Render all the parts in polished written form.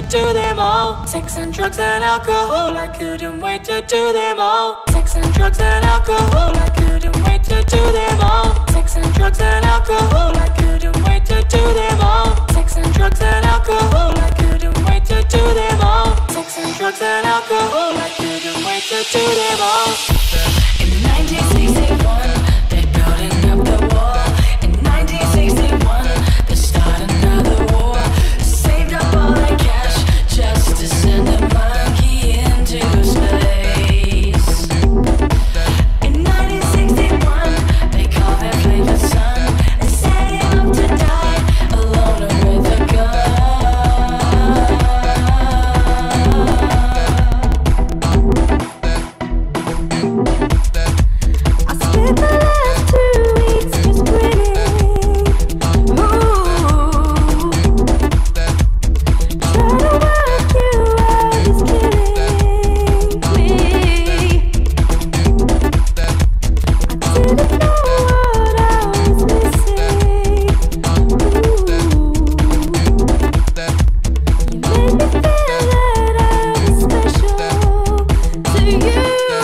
do them all. Sex and drugs and alcohol, I couldn't wait to do them all. Sex and drugs and alcohol, I couldn't wait to do them all. Sex and drugs and alcohol, I couldn't wait to do them all. Sex and drugs and alcohol, I couldn't wait to do them all. Sex and drugs and alcohol, I couldn't wait to do them all. In 1961, they're building up the wall. In 1961, they're starting another war. Saved up all that cash just to send a monkey into space. In 1961, they called their favorite son and set him up to die alone with a gun. I spent the last 2 weeks just grinning. Ooh. Trying to work you out is killing me. I didn't know what I was missing. You made me feel that I was special to you.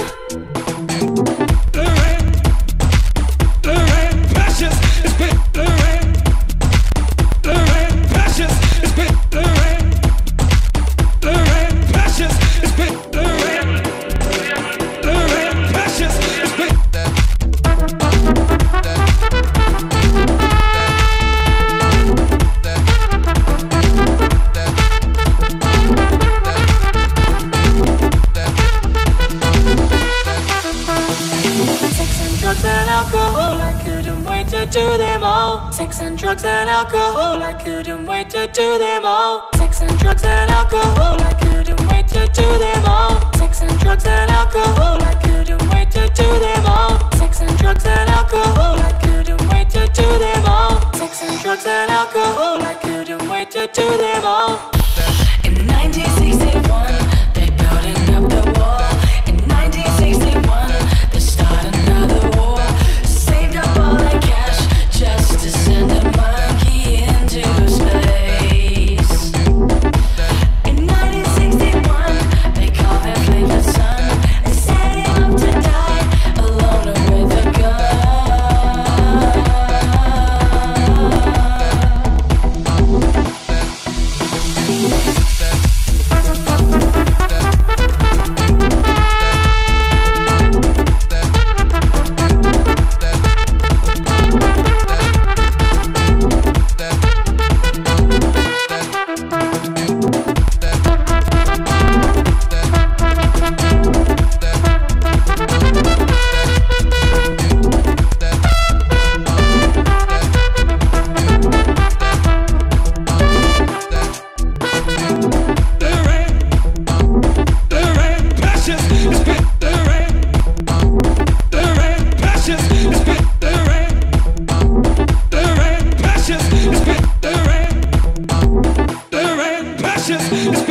Sex and drugs and alcohol, I couldn't wait to do them all. Sex and drugs and alcohol, I couldn't wait to do them all. Sex and drugs and alcohol, I couldn't wait to do them all. Sex and drugs and alcohol, I couldn't wait to do them all. Sex and drugs and alcohol, I couldn't wait to do them all. Sex and drugs and alcohol, I couldn't wait to do them all. In 1961, they're building up the wall. In 1961, they're starting another war. Saved up all that cash just to send a monkey into space. In 1961, they called their favorite son and set him up to die alone with a gun. It's